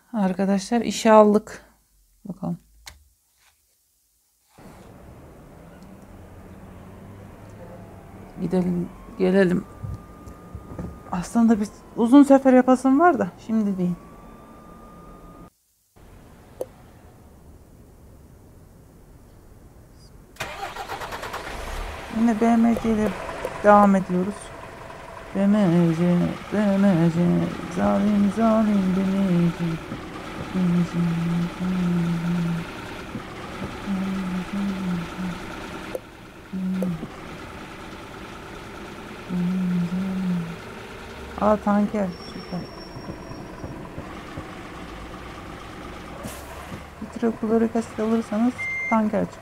Arkadaşlar işe aldık. Bakalım. Gidelim, gelelim. Aslında bir uzun sefer yapasım var da şimdi değil. Yine BMC ile devam ediyoruz. BMC, BMC, zalim zalim BMC. Aa, tanker, süper. Trakuları kaset alırsanız tanker çıkıyor.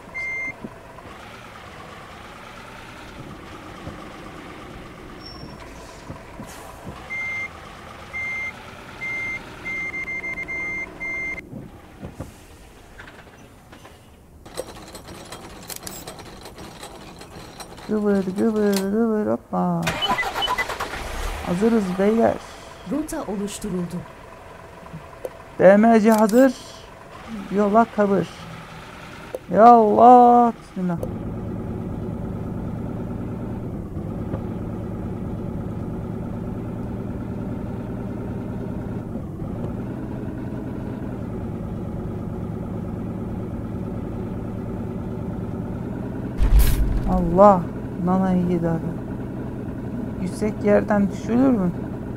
Gıvır gıvır gıvır hoppa. Hazırız beyler. Rota oluşturuldu. BMC hazır. Yola kabır. Ya Allah. Bismillah. Allah. Nana'yı yedi abi. Yüksek yerden düşülür mü?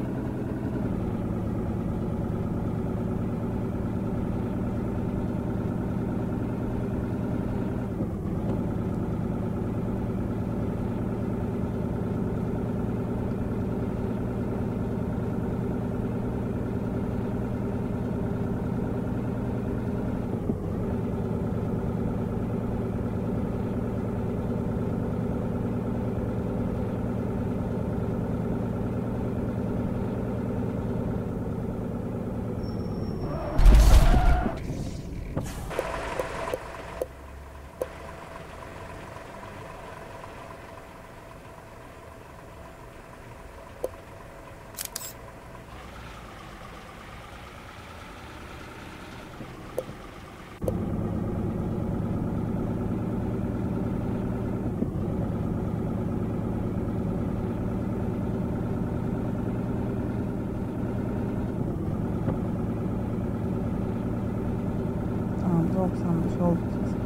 Tamam, 95 oldu.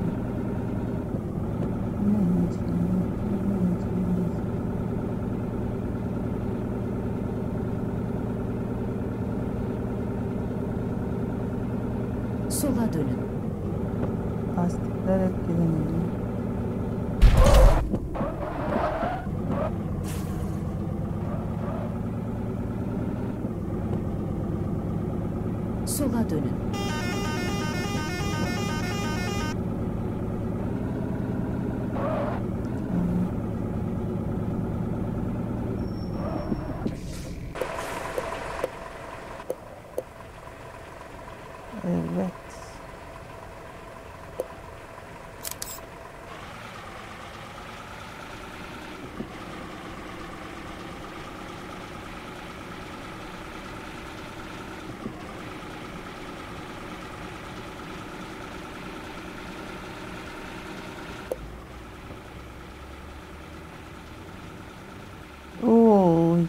Sola dönün. Lastikler etkileniyor. Sola dönün. Evet. Oo.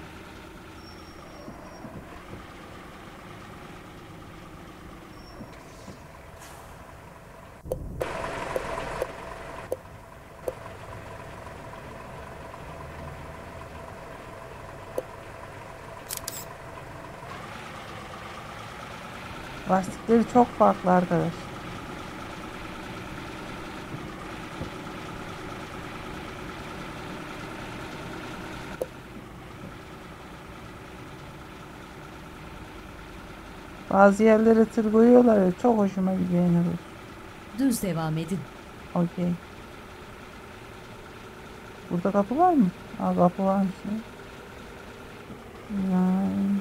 Lastikleri çok farklı arkadaş. Bazı yerlere tır koyuyorlar ya, çok hoşuma gidiyor yine bu. Düz devam edin. Okey. Burada kapı var mı? Aa, kapı varmış ya. Yani.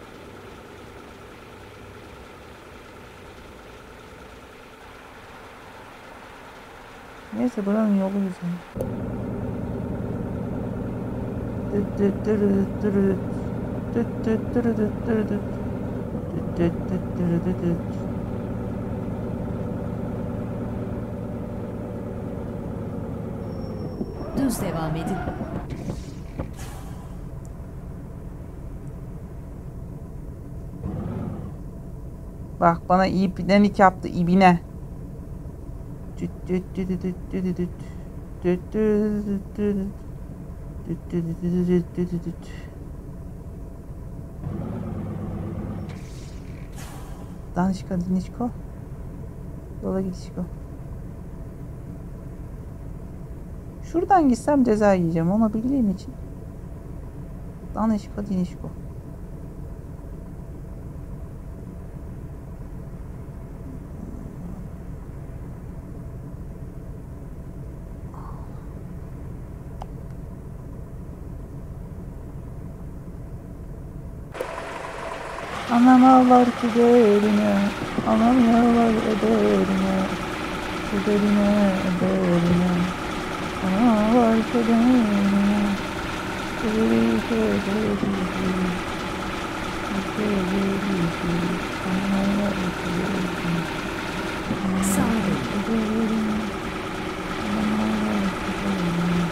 Neyse, buranın yolu güzel. Düt düt dürüt dürüt. Düt düt dürüt dürüt. Düt düt düt düt düt. Düz devam edin. Bak bana ibinelik yaptı ibine. Düt düt düt düt düt düt düt. Düt düt düt düt düt. Düt düt düt düt düt düt düt. Danışka dinişko. Yola gidişko. Şuradan gitsem ceza yiyeceğim onu bildiğim için. Danışko dinişko. Anam ağlar kederine, anam ağlar ederine, kederine ederine, anam ağlar kederine, kederine kederine, anam ağlar kederine, Sağ olun. anam ağlar kederine.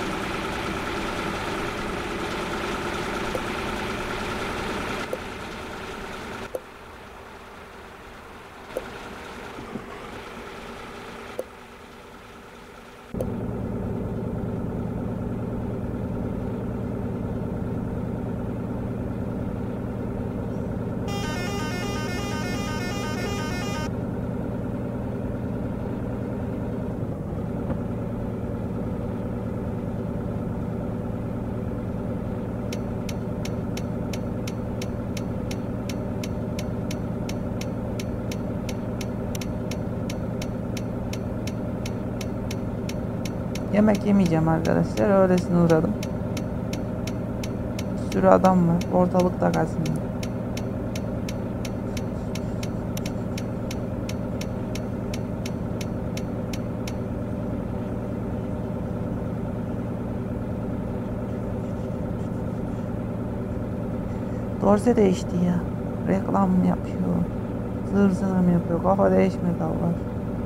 Yemek yemeyeceğim arkadaşlar. Öylesine uğradım. Bir sürü adam var. Ortalıkta kalsın. Dorse değişti ya. Reklam mı yapıyor? Zır zır mı yapıyor? Kafa değişmedi Allah.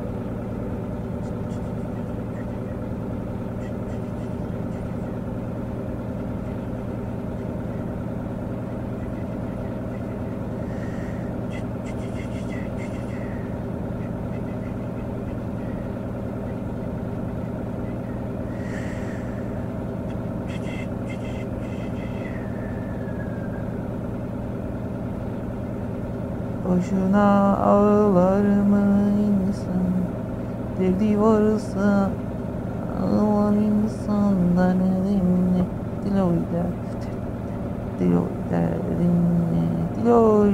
Boşuna ağlar mı insan? Derdi varsa ağlar insan da ne dinle? Diloy der, diloy der dinle, diloy.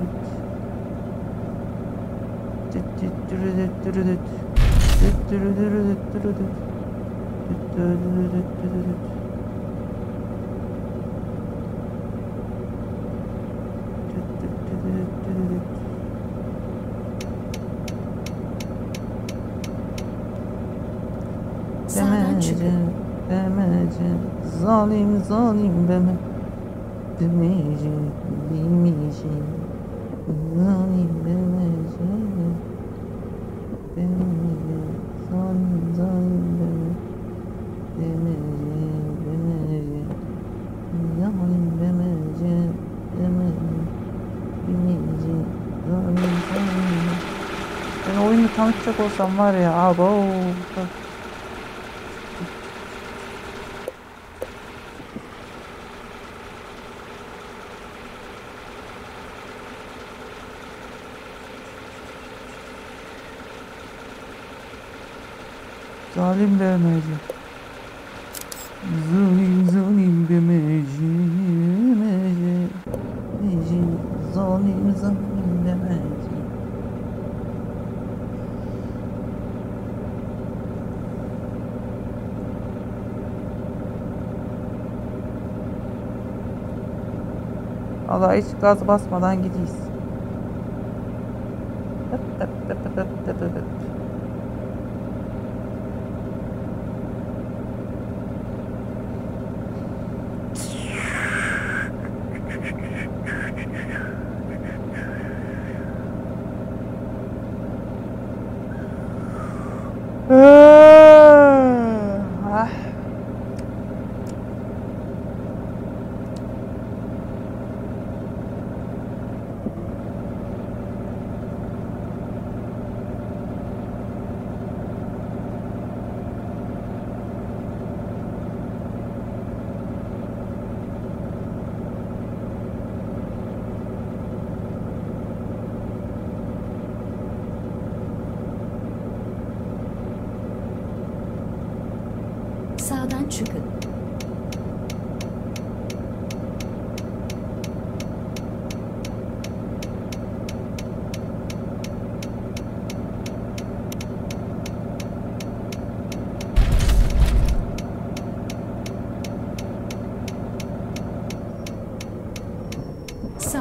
Düt düt dürü düt dürü düt. Düt dürü dürü düt dürü düt. Düt dürü dürü düt dürü düt. Sağdan çıkın. Demeyeceğim, zalim zalim deme. Demeyeceğim, bilmeyeceğim, zalim demeyeceğim. Demeyeceğim, zalim zalim deme. Demeyeceğim, demeyeceğim, zalim demeyeceğim, demeyeceğim. Bilmeyeceğim, zalim zalim deme. Ben oyunu tanıtacak olsam var ya, abo. Zalim demeyeceğim. Zalim zalim demeyeceğim. Demeyeceğim. Zalim zalim demeyeceğim. Allah hiç gaz basmadan gidiyiz. Hıp hıp hıp hıp hıp hıp hıp.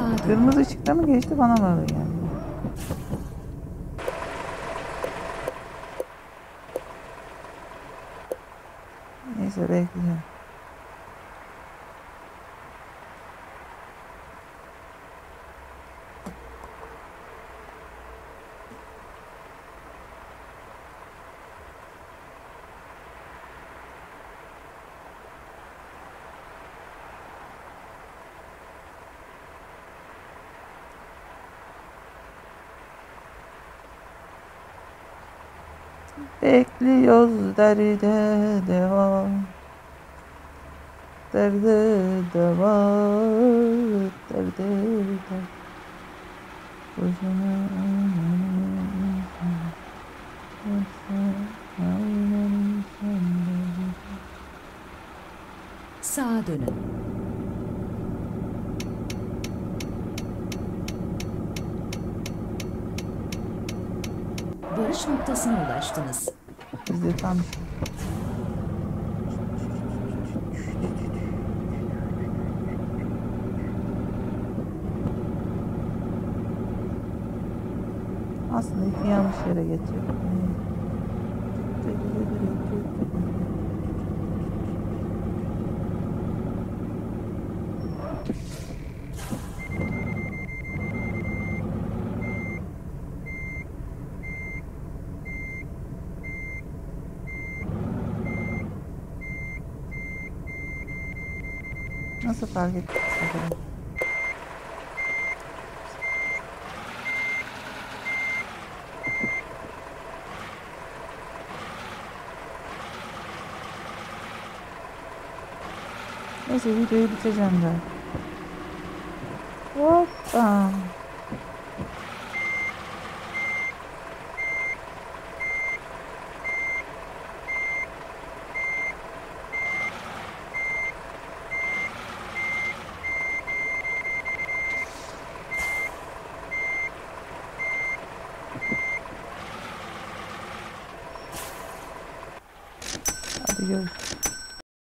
Sağa dön. Kırmızı ışıkta mı geçti, bana mı öyle geldi? Neyse, bekleyeceğim. Bekliyoruz, derde devam. Derde devam. Derde devam. Boşuna Sağa dönün. Varış noktasına ulaştınız. biz de tam aslında ipi yanlış yere geçiyor. Nasıl fark ettik acaba? Neyse, videoyu bitireceğim ben. Hoppa. Hadi görüşürüz.